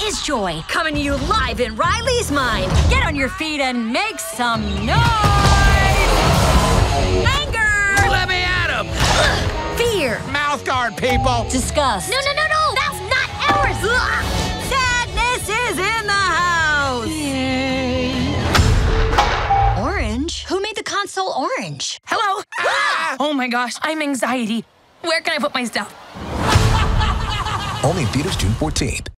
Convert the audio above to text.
is joy, coming to you live in Riley's mind. Get on your feet and make some noise! Anger! Let me at him! Fear! Mouth guard, people! Disgust! No! That's not ours! Sadness is in the house! Yay! Orange? Who made the console orange? Hello? Ah! Oh my gosh, I'm anxiety. Where can I put my stuff? Only in theaters June 14th.